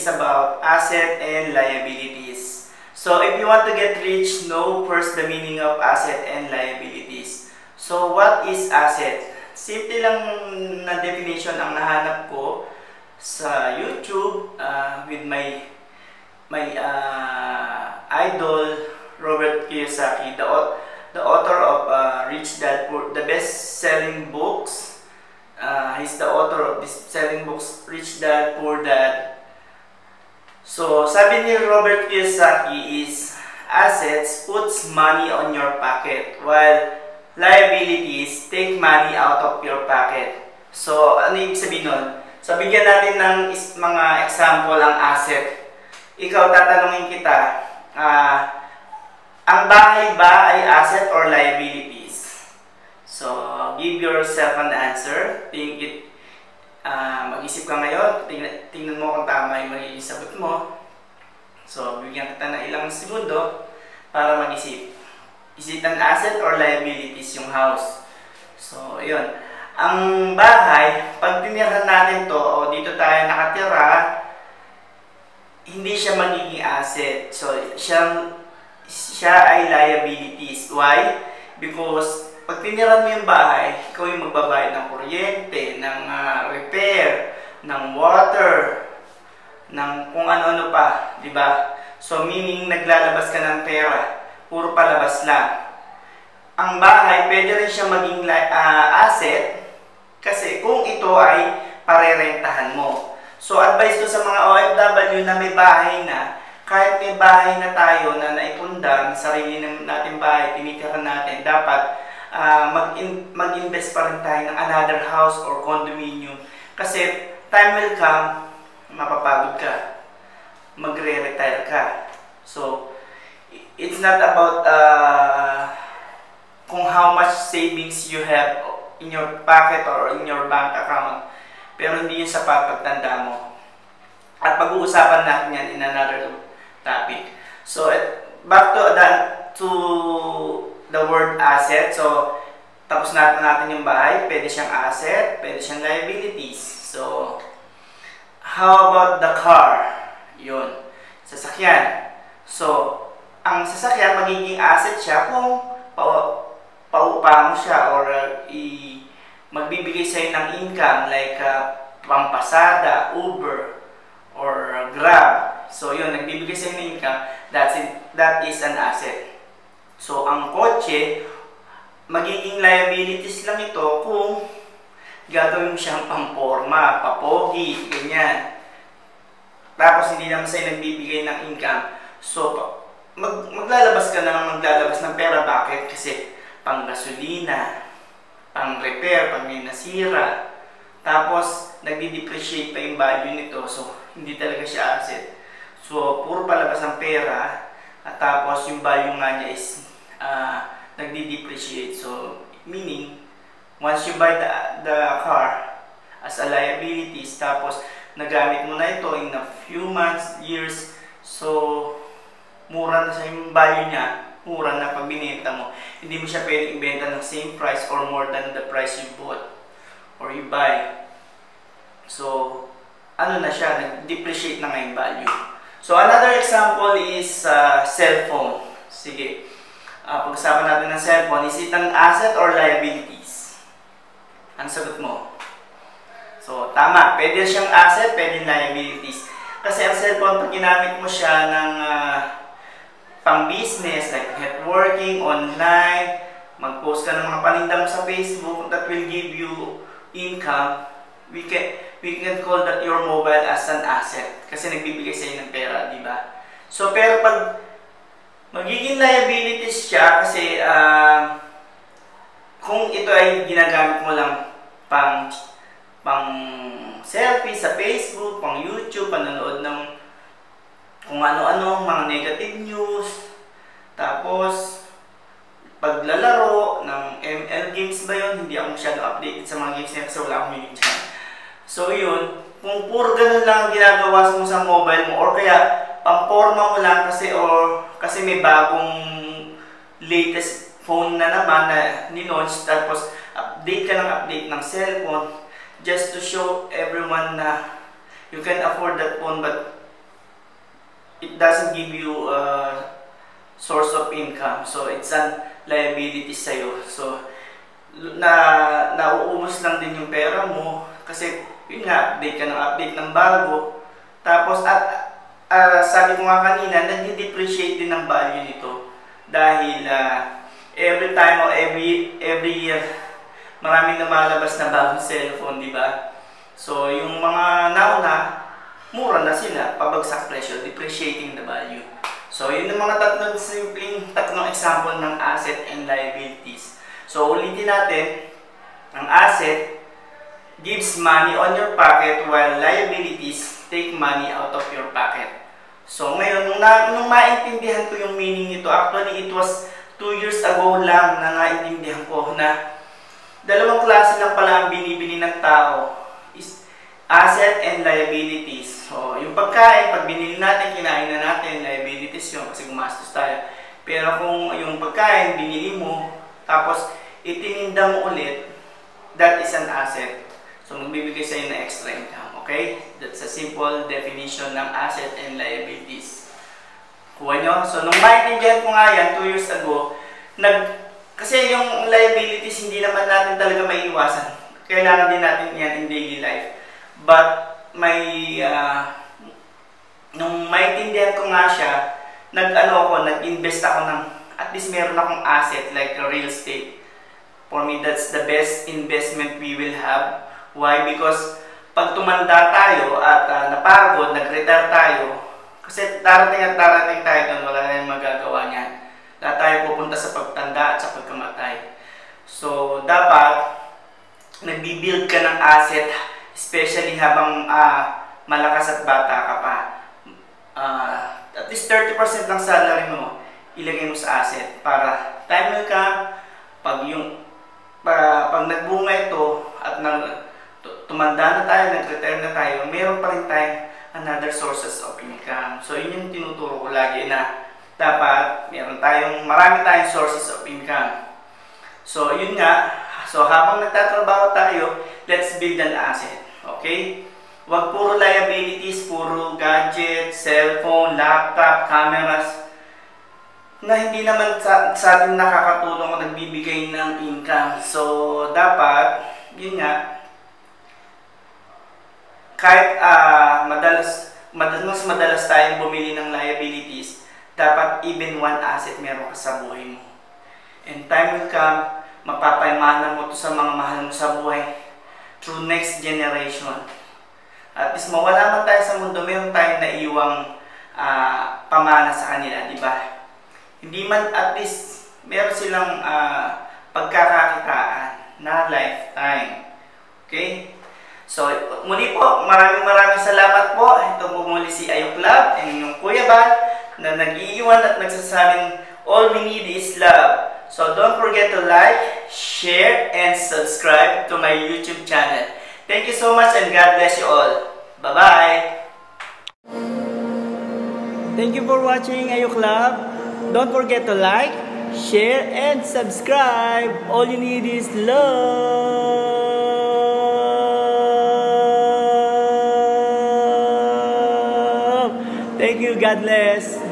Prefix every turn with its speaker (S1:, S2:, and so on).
S1: is about asset and liabilities. So if you want to get rich, know first the meaning of asset and liabilities. So what is asset? Simple lang na definition ang nahanap ko sa YouTube with my idol Robert Kiyosaki, the author of Rich Dad Poor, the best-selling books. He's the author of this selling books, Rich Dad Poor Dad. So sabi ni Robert Kiyosaki is assets puts money on your pocket, while liabilities take money out of your pocket. So ano ibig sabihin nun? So bigyan natin ng mga example ang asset. Ikaw, tatanungin kita, ang bahay ba ay asset or liabilities? So, give yourself an answer. Mag-isip ka ngayon, tingnan mo kung tama yung magiging sagot mo. So, bigyan kita ng ilang segundo para mag-isip. Is it an asset or liabilities yung house? So, yun. Ang bahay, pag tinirahan natin to, o dito tayo nakatira, hindi siya magiging asset. So, siya ay liabilities. Why? Because pag tiniran mo yung bahay, ikaw yung magbabayad ng kuryente, ng repair, ng water, ng kung ano-ano pa, di ba? So, meaning naglalabas ka ng pera, puro palabas lang. Ang bahay, pwede rin siya maging asset kasi kung ito ay parerentahan mo. So, advice ko sa mga OFW na may bahay na, kahit may bahay na tayo na naipundang, sarili natin bahay, tinitirahan natin, dapat mag-invest pa rin tayo ng another house or condominium. Kasi time will come, mapapagod ka, magre-retire ka. So, it's not about kung how much savings you have in your pocket or in your bank account. Pero hindi yung sapat pagtanda mo. At pag-uusapan natin yan in another topic. So, back to the word asset. So, tapos natin yung bahay. Pwede siyang asset, pwede siyang liabilities. So, how about the car? Yun. Sasakyan. So, ang sasakyan, magiging asset siya kung paupa mo siya or magbibigay sa'yo ng income like pampasada, Uber, or Grab. So yun, nagbibigay sa'yo ng income, that is an asset. So ang kotse, magiging liabilities lang ito kung gagawin mo siyang pamporma, papogi, ganyan. Tapos hindi naman sa'yo nagbibigay ng income. So maglalabas ka na maglalabas ng pera. Bakit? Kasi pang gasolina, pang repair, pag may nasira. Tapos, nagdi-depreciate pa yung value nito. So, hindi talaga siya asset. So, puro palabas ang pera. At tapos, yung value nga niya is nagdi-depreciate. So, meaning, once you buy the car as a liabilities, tapos, nagamit mo na ito in a few months, years, so, mura na sa yung value niya. Mura na pag binenta mo. Hindi mo siya pwedeng ibenta ng same price or more than the price you bought or you buy. So, ano na siya, nag-depreciate na nga yung value. So, another example is cellphone. Sige, pag-usapan natin ng cellphone. Is it an asset or liabilities? Ang sagot mo? So, tama. Pwede siyang asset, pwede liabilities. Kasi ang cellphone, pag ginamit mo siya ng pang-business, like networking, online, mag-post ka ng mga paninda mo sa Facebook that will give you income, we can call that your mobile as an asset. Kasi nagbibigay sa ng pera, di ba? So, pero pag magiging liabilities siya, kasi kung ito ay ginagamit mo lang pang selfie sa Facebook, pang YouTube, panonood ng kung ano-ano, mga negative news, tapos paglalaro ng ML games ba yun? Hindi ako masyadong updated sa mga games niya kasi wala akong meaning dyan. So yun, kung puro ganun lang ang ginagawa mo sa mobile mo, or kaya pamporma mo lang kasi may bagong latest phone na naman na ni-launch, tapos update ka ng update ng cellphone just to show everyone na you can afford that phone but it doesn't give you source of income. So, it's an liability sa'yo. So, nauubos lang din yung pera mo kasi, yun nga, update ng bago. Tapos, sabi ko nga kanina, nag-depreciate din ang value nito. Dahil, every time o every year, maraming lumalabas na bagong cellphone, di ba? So, yung mga nauna, mura na sila, pabagsak presyo, depreciating the value. So, yun yung mga tatlong example ng asset and liabilities. So, ulitin natin, ang asset gives money on your pocket while liabilities take money out of your pocket. So, ngayon, nung maintindihan ko yung meaning nito, actually, it was 2 years ago lang na naintindihan ko na dalawang klase lang pala ang binibili ng tao, is asset and liabilities. So, yung pagkain, pag binili natin, kinain na natin, liabilities yun kasi gumastos tayo. Pero kung yung pagkain, binili mo, tapos itininda mo ulit, that is an asset. So, magbibigay sa'yo ng extra income. Okay? That's a simple definition ng asset and liabilities. Kuha nyo? So, nung maintindihan ko nga yan, 2 years ago, kasi yung liabilities, hindi naman natin talaga maiiwasan. Kailangan din natin yan in daily life. But, nung maintindihan ko nga siya, nag-invest ako ng, at least meron akong asset like real estate. For me, that's the best investment we will have. Why? Because, pag tumanda tayo at napagod, nag-retire tayo, kasi darating tayo doon, wala na yung magagawa niyan. Lahat tayo pupunta sa pagtanda at sa pagkamatay. So, dapat, nagbibuild ka ng asset, especially habang malakas at bata ka pa. At least 30% ng salary mo, ilagay mo sa asset para time will come, pag nagbunga ito at tumanda na tayo, nag-retire na tayo, meron pa rin tayong another sources of income. So, yun yung tinuturo ko lagi na dapat marami tayong sources of income. So, yun nga. So, habang nagtatrabaho tayo, let's build an asset. Okay? Huwag puro liabilities, puro gadget, cellphone, laptop, cameras, na hindi naman sa atin nakakatulong o nagbibigay ng income. So, dapat, yun nga, kahit mas madalas tayong bumili ng liabilities, dapat even one asset meron ka sa buhay mo. And time will come, mapapayamanan mo ito sa mga mahal mo sa buhay through next generation. At least mawala man tayo sa mundo, meron tayong naiiwang pamana sa kanila, di ba? Hindi man, at least meron silang pagkakakitaan na lifetime. Okay? So, muli po, maraming salamat po. Ito po muli si Ayok Love, ang inyong Kuya Bal, na nag-iiwan at nagsasabing, all we need is love. So, don't forget to like, share, and subscribe to my YouTube channel. Thank you so much and God bless you all. Bye-bye! Thank you for watching Ayok Love. Don't forget to like, share, and subscribe. All you need is love. Thank you. God bless.